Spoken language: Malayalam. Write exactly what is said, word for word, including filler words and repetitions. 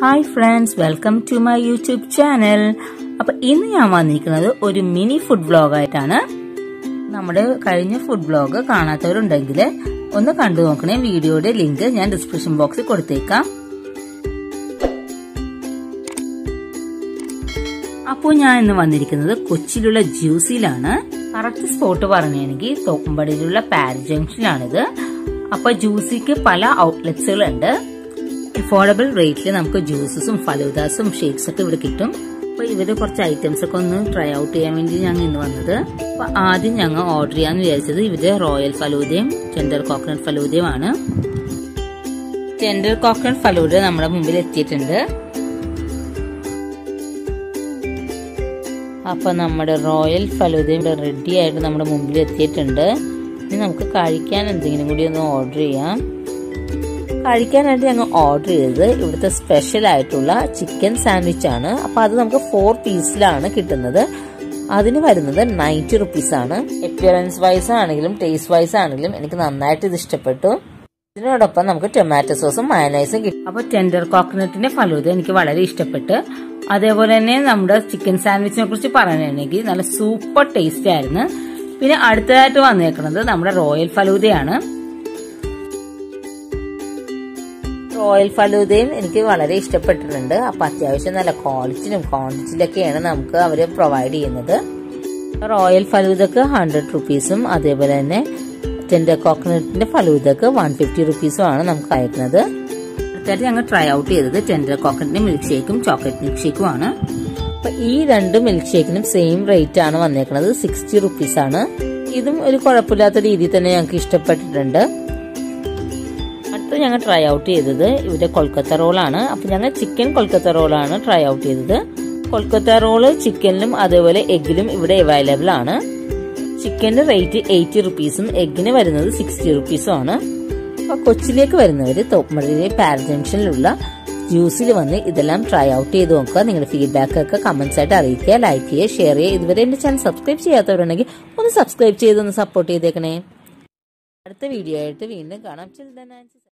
Hi friends, welcome to my YouTube channel. അപ്പോൾ ഇന്ന് ഞാൻ വന്നിരിക്കുന്നത് ഒരു മിനി ഫുഡ് വ്ലോഗ് ആയിട്ടാണ്. നമ്മുടെ കഴിഞ്ഞ ഫുഡ് വ്ലോഗ് കാണാത്തവരുണ്ടെങ്കിൽ ഒന്ന് കണ്ടു നോക്കണേ. വീഡിയോയുടെ ലിങ്ക് ഞാൻ ഡിസ്ക്രിപ്ഷൻ ബോക്സിൽ കൊടുത്തേക്കാം. അപ്പോൾ ഞാൻ ഇന്ന് വന്നിരിക്കുന്നത് കൊച്ചിയിലുള്ള ജ്യൂസിലാണ്. കറക്റ്റ് സ്പോട്ട് പറയുകയാണെങ്കിൽ തോപ്പുംപടിയിലുള്ള പാരി ജംഗ്ഷനിലാണിത്. അപ്പൊ ജ്യൂസിക്ക് പല ഔട്ട്ലെറ്റ്സുകളുണ്ട്. അഫോർഡബിൾ റേറ്റിൽ നമുക്ക് ജ്യൂസസും ഫലൂദാസും ഷേക്സ് ഒക്കെ ഇവിടെ കിട്ടും. അപ്പൊ ഇവര് കുറച്ച് ഐറ്റംസ് ഒക്കെ ഒന്ന് ട്രൈ ഔട്ട് ചെയ്യാൻ വേണ്ടി ഞങ്ങൾ ഇന്ന് വന്നത്. അപ്പൊ ആദ്യം ഞങ്ങൾ ഓർഡർ ചെയ്യാന്ന് വിചാരിച്ചത് ഇവര് റോയൽ ഫലൂദയും ടെൻഡർ കോക്കനട്ട് ഫലൂദയുമാണ്. ടെൻഡർ കോക്കനട്ട് ഫലൂദ നമ്മുടെ മുമ്പിൽ എത്തിയിട്ടുണ്ട്. അപ്പൊ നമ്മുടെ റോയൽ ഫലൂദയും റെഡി ആയിട്ട് നമ്മുടെ മുമ്പിൽ എത്തിയിട്ടുണ്ട്. ഇനി നമുക്ക് കഴിക്കാൻ എന്തെങ്കിലും കൂടി ഒന്ന് ഓർഡർ ചെയ്യാം. കഴിക്കാനായിട്ട് ഞങ്ങൾ ഓർഡർ ചെയ്തത് ഇവിടുത്തെ സ്പെഷ്യൽ ആയിട്ടുള്ള ചിക്കൻ സാൻഡ്വിച്ച് ആണ്. അപ്പൊ അത് നമുക്ക് ഫോർ പീസിലാണ് കിട്ടുന്നത്. അതിന് വരുന്നത് നയൻറ്റി റുപ്പീസ് ആണ്. അപ്പിയറൻസ് വൈസ് ആണെങ്കിലും ടേസ്റ്റ് വൈസ് ആണെങ്കിലും എനിക്ക് നന്നായിട്ട് ഇത് ഇഷ്ടപ്പെട്ടു. ഇതിനോടൊപ്പം നമുക്ക് ടൊമാറ്റോ സോസും മയനൈസും കിട്ടും. അപ്പൊ ടെൻഡർ കോക്കനട്ടിന്റെ ഫലൂദ എനിക്ക് വളരെ ഇഷ്ടപ്പെട്ട്. അതേപോലെ തന്നെ നമ്മുടെ ചിക്കൻ സാൻഡ്വിച്ചിനെ കുറിച്ച് പറയുകയാണെങ്കിൽ നല്ല സൂപ്പർ ടേസ്റ്റ് ആയിരുന്നു. പിന്നെ അടുത്തതായിട്ട് വന്നേക്കുന്നത് നമ്മുടെ റോയൽ ഫലൂദയാണ്. റോയൽ ഫലൂദയും എനിക്ക് വളരെ ഇഷ്ടപ്പെട്ടിട്ടുണ്ട്. അപ്പൊ അത്യാവശ്യം നല്ല ക്വാളിറ്റിയിലും ക്വാണ്ടിറ്റിയിലൊക്കെയാണ് നമുക്ക് അവര് പ്രൊവൈഡ് ചെയ്യുന്നത്. റോയൽ ഫലൂദക്ക് ഹൺഡ്രഡ് റുപ്പീസും അതേപോലെ തന്നെ ടെൻഡർ കോക്കനട്ടിന്റെ ഫലൂദക്ക് വൺ ഫിഫ്റ്റി റുപ്പീസും ആണ് നമുക്ക് അയക്കുന്നത്. അടുത്തായിട്ട് ഞങ്ങൾ ട്രൈ ഔട്ട് ചെയ്തത് ടെൻഡർ കോക്കനട്ടിന്റെ മിൽക്ക് ഷേക്കും ചോക്ലേറ്റ് മിൽക്ക് ഷേക്കും ആണ്. അപ്പൊ ഈ രണ്ട് മിൽക്ക് ഷേക്കിനും സെയിം റേറ്റ് ആണ് വന്നേക്കുന്നത്, സിക്സ്റ്റി റുപ്പീസ് ആണ്. ഇതും ഒരു കുഴപ്പമില്ലാത്ത രീതിയിൽ തന്നെ ഞങ്ങൾക്ക് ഇഷ്ടപ്പെട്ടിട്ടുണ്ട്. അടുത്ത് ഞങ്ങൾ ട്രൈ ഔട്ട് ചെയ്തത് ഇവിടെ കൊൽക്കത്ത റോളാണ്. അപ്പൊ ഞങ്ങൾ ചിക്കൻ കൊൽക്കത്ത റോളാണ് ട്രൈ ഔട്ട് ചെയ്തത്. കൊൽക്കത്ത റോള് ചിക്കനിലും അതേപോലെ എഗ്ഗിലും ഇവിടെ അവൈലബിൾ ആണ്. ചിക്കന്റെ റേറ്റ് എയ്റ്റി റുപ്പീസും എഗ്ഗിന് വരുന്നത് സിക്സ്റ്റി റുപ്പീസും ആണ്. അപ്പൊ കൊച്ചിയിലേക്ക് വരുന്നവര് തോപ്പുംപടിയിലെ പാരി ജംഗ്ഷനിലുള്ള ജ്യൂസിൽ വന്ന് ഇതെല്ലാം ട്രൈ ഔട്ട് ചെയ്ത് നോക്കുക. നിങ്ങളുടെ ഫീഡ്ബാക്ക് ഒക്കെ കമന്റ്സ് ആയിട്ട് അറിയിക്കുക, ലൈക്ക് ചെയ്യുക, ഷെയർ ചെയ്യുക. ഇതുവരെ എന്റെ ചാനൽ സബ്സ്ക്രൈബ് ചെയ്യാത്തവരുണ്ടെങ്കിൽ ഒന്ന് സബ്സ്ക്രൈബ് ചെയ്ത് ഒന്ന് സപ്പോർട്ട് ചെയ്തേക്കണേ. അടുത്ത വീഡിയോ ആയിട്ട് വീണ്ടും കാണാം.